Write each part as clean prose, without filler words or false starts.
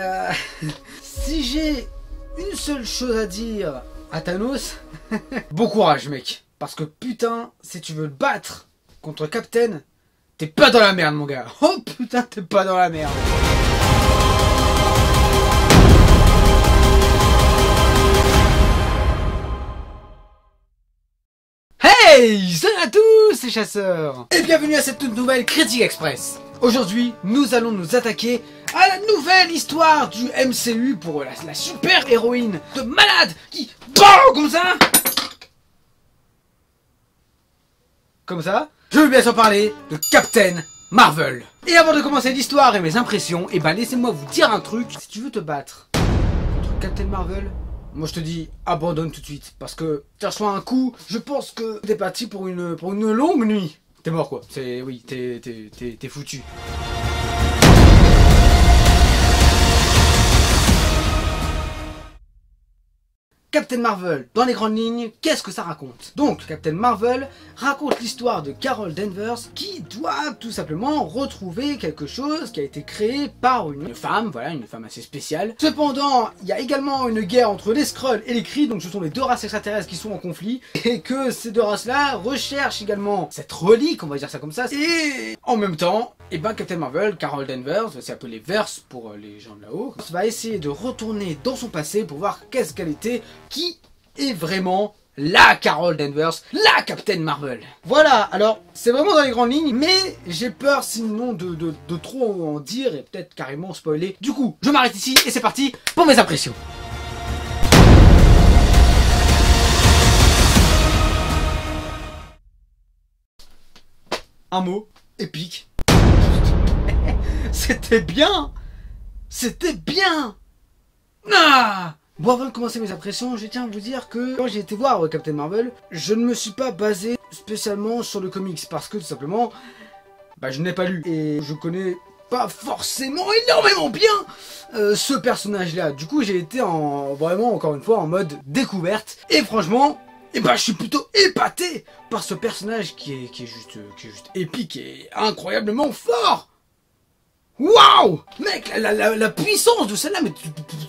Si j'ai une seule chose à dire à Thanos, bon courage mec. Parce que putain, si tu veux le battre contre Captain, t'es pas dans la merde mon gars. Oh putain, t'es pas dans la merde. Hey, salut à tous les chasseurs. Et bienvenue à cette toute nouvelle Critique Express. Aujourd'hui, nous allons nous attaquer à la nouvelle histoire du MCU pour la super héroïne de malade qui BAM comme ça. Comme ça. Je veux bien sûr parler de Captain Marvel. Et avant de commencer l'histoire et mes impressions, et ben laissez-moi vous dire un truc. Si tu veux te battre contre Captain Marvel, moi je te dis abandonne tout de suite. Parce que tu reçois un coup, je pense que t'es parti pour une longue nuit. T'es mort quoi, oui, t'es foutu. Captain Marvel, dans les grandes lignes, qu'est-ce que ça raconte? Donc, Captain Marvel raconte l'histoire de Carol Danvers qui doit tout simplement retrouver quelque chose qui a été créé par une femme, voilà, une femme assez spéciale. Cependant, il y a également une guerre entre les Skrulls et les Kree, donc ce sont les deux races extraterrestres qui sont en conflit, et que ces deux races-là recherchent également cette relique, on va dire ça comme ça, et en même temps, et ben Captain Marvel, Carol Danvers, c'est appelé Verse pour les gens de là-haut, va essayer de retourner dans son passé pour voir qu'est-ce qu'elle était, qui est vraiment la Carol Danvers, la Captain Marvel. Voilà, alors c'est vraiment dans les grandes lignes, mais j'ai peur sinon de trop en dire et peut-être carrément spoiler. Du coup, je m'arrête ici et c'est parti pour mes impressions. Un mot, épique. C'était bien. C'était bien. Ah! Bon, avant de commencer mes impressions, je tiens à vous dire que quand j'ai été voir Captain Marvel, je ne me suis pas basé spécialement sur le comics parce que tout simplement, je n'ai pas lu et je connais pas forcément énormément bien ce personnage-là. Du coup, j'ai été vraiment encore une fois en mode découverte et franchement, je suis plutôt épaté par ce personnage qui est juste épique et incroyablement fort. Waouh! Mec, la puissance de celle-là, mais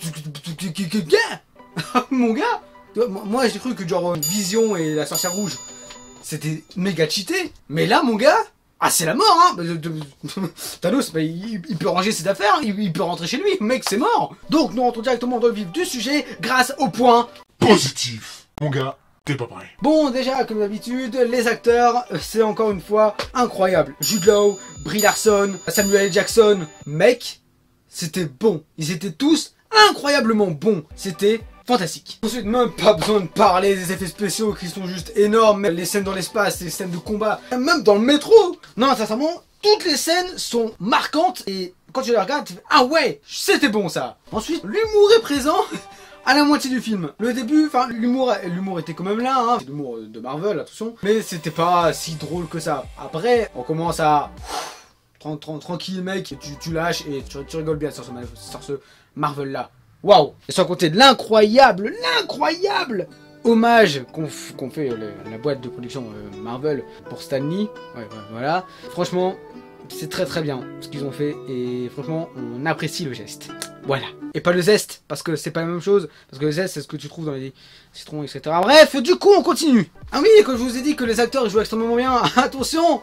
mon gars! Moi j'ai cru que genre Vision et la sorcière rouge c'était méga cheaté, mais là mon gars, c'est la mort hein! Thanos, il peut ranger ses affaires, il peut rentrer chez lui, mec c'est mort! Donc nous rentrons directement dans le vif du sujet grâce au point positif. Mon gars, t'es pas prêt. Bon, déjà, comme d'habitude, les acteurs, c'est encore une fois incroyable. Jude Law, Brie Larson, Samuel L. Jackson, mec, c'était bon. Ils étaient tous incroyablement bons. C'était fantastique. Ensuite, même pas besoin de parler des effets spéciaux qui sont juste énormes. Les scènes dans l'espace, les scènes de combat, même dans le métro. Non, sincèrement, toutes les scènes sont marquantes et quand tu les regardes, tu fais ah ouais, c'était bon ça. Ensuite, l'humour est présent. À la moitié du film. Le début, enfin l'humour était quand même là, hein. C'est l'humour de Marvel, attention. Mais c'était pas si drôle que ça. Après, on commence à... Tranquille mec, tu lâches et tu rigoles bien sur ce Marvel là. Waouh. Et sans compter de l'incroyable hommage qu'on fait la boîte de production Marvel pour Stan Lee. Ouais, voilà. Franchement, c'est très bien ce qu'ils ont fait et franchement, on apprécie le geste. Voilà. Et pas le zeste, parce que c'est pas la même chose. Parce que le zeste, c'est ce que tu trouves dans les citrons, etc. Bref, du coup, on continue. Ah oui, quand je vous ai dit que les acteurs jouent extrêmement bien, attention.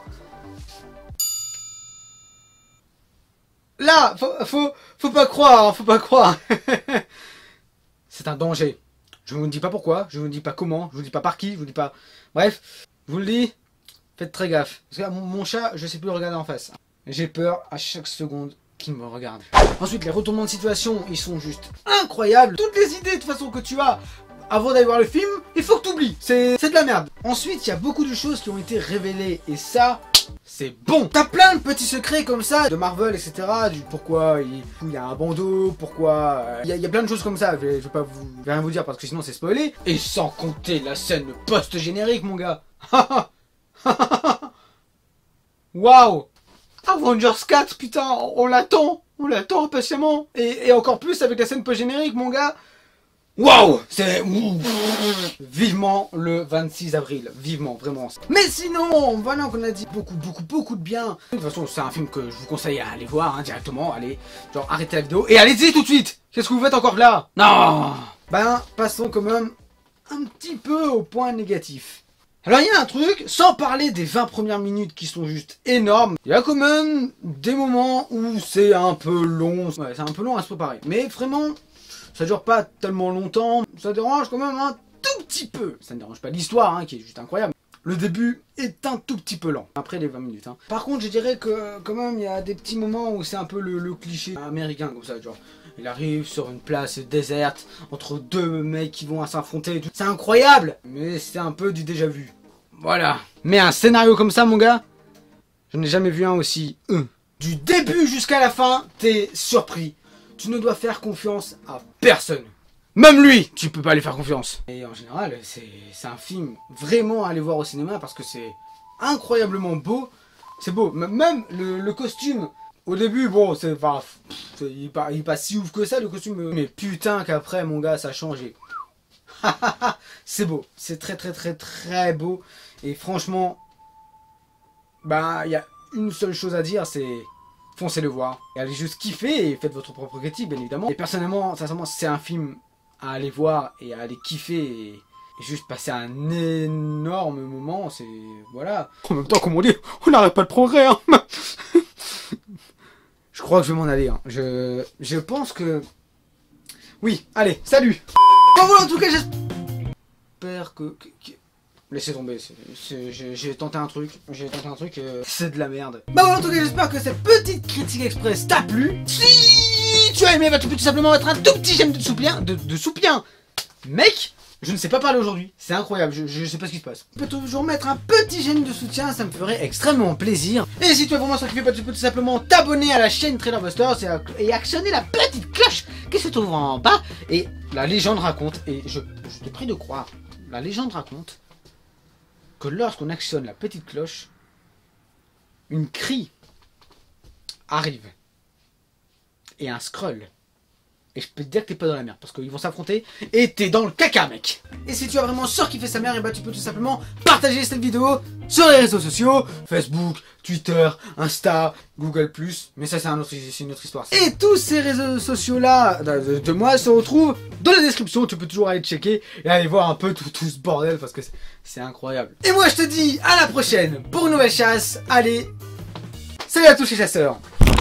Là, faut pas croire, faut pas croire. C'est un danger. Je vous dis pas pourquoi, je vous dis pas comment, je vous dis pas par qui, je vous dis pas... Bref, je vous le dis, faites très gaffe. Parce que mon chat, je sais plus le regarder en face. J'ai peur à chaque seconde qui me regarde. Ensuite, les retournements de situation, ils sont juste incroyables. Toutes les idées de toute façon que tu as avant d'aller voir le film, il faut que tu oublies. C'est de la merde. Ensuite, il y a beaucoup de choses qui ont été révélées et ça, c'est bon. T'as plein de petits secrets comme ça de Marvel, etc. Du pourquoi il y a un bandeau, pourquoi il y a plein de choses comme ça. Je vais rien vous dire parce que sinon c'est spoilé. Et sans compter la scène post-générique, mon gars. Waouh. Avengers 4, putain, on l'attend impatiemment. Et encore plus avec la scène post-générique, mon gars. Waouh, c'est vivement le 26 avril, vivement, vraiment. Mais sinon, voilà qu'on a dit beaucoup de bien. De toute façon, c'est un film que je vous conseille à aller voir hein, directement. Allez, genre arrêtez la vidéo et allez-y tout de suite. Qu'est-ce que vous faites encore là? Non. Ben, passons quand même un petit peu au point négatif. Alors il y a un truc, sans parler des 20 premières minutes qui sont juste énormes, il y a quand même des moments où c'est un peu long. Ouais, c'est un peu long à se préparer. Mais vraiment, ça dure pas tellement longtemps, ça dérange quand même un tout petit peu. Ça ne dérange pas l'histoire, hein, qui est juste incroyable. Le début est un tout petit peu lent, après les 20 minutes. Hein. Par contre, je dirais que quand même, il y a des petits moments où c'est un peu le cliché américain, comme ça, genre... Il arrive sur une place déserte, entre deux mecs qui vont s'affronter. C'est incroyable, mais c'est un peu du déjà vu. Voilà. Mais un scénario comme ça, mon gars, je n'ai jamais vu un aussi... Du début jusqu'à la fin, t'es surpris. Tu ne dois faire confiance à personne. Même lui, tu peux pas lui faire confiance. Et en général, c'est un film vraiment à aller voir au cinéma parce que c'est incroyablement beau. C'est beau. Même le costume... Au début, bon, il est pas si ouf que ça le costume, mais putain qu'après, mon gars, ça a changé. C'est beau, c'est très beau, et franchement, bah, il y a une seule chose à dire, c'est foncez le voir, et allez juste kiffer, et faites votre propre critique, bien évidemment. Et personnellement, sincèrement, c'est un film à aller voir, et à aller kiffer, et juste passer un énorme moment, c'est... voilà. En même temps, comme on dit, on n'arrête pas de progrès, hein. Je crois que je vais m'en aller. Hein. Je pense que... Oui, allez, salut. Bon voilà, en tout cas, j'espère que... Laissez tomber, j'ai tenté un truc. C'est de la merde. Bah voilà, en tout cas, j'espère que cette petite critique express t'a plu. Si tu as aimé, bah tu peux tout simplement mettre un tout petit j'aime de soutien. Mec, je ne sais pas parler aujourd'hui, c'est incroyable, je sais pas ce qui se passe. Tu peux toujours mettre un petit j'aime de soutien, ça me ferait extrêmement plaisir. Et si tu as vraiment ça qui fait pas, tu peux tout simplement t'abonner à la chaîne Trailerbusters et actionner la petite cloche qui se trouve en bas. Et la légende raconte, et je te prie de croire, la légende raconte que lorsqu'on actionne la petite cloche, une crie arrive. Et un scroll. Et je peux te dire que t'es pas dans la merde, parce qu'ils vont s'affronter, et t'es dans le caca, mec. Et si tu as vraiment surkiffé sa mère, et bah tu peux tout simplement partager cette vidéo sur les réseaux sociaux, Facebook, Twitter, Insta, Google+, mais ça c'est une autre histoire. Et tous ces réseaux sociaux là, de moi, se retrouvent dans la description, tu peux toujours aller checker, et aller voir un peu tout ce bordel, parce que c'est incroyable. Et moi je te dis à la prochaine, pour une nouvelle chasse, allez, salut à tous les chasseurs.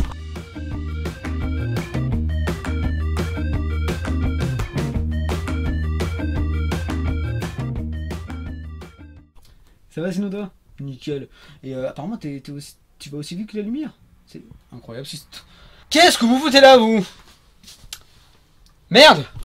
Ça va sinon toi? Nickel. Et apparemment tu vas aussi vite que la lumière. C'est incroyable. Qu'est-ce que vous foutez là vous? Merde.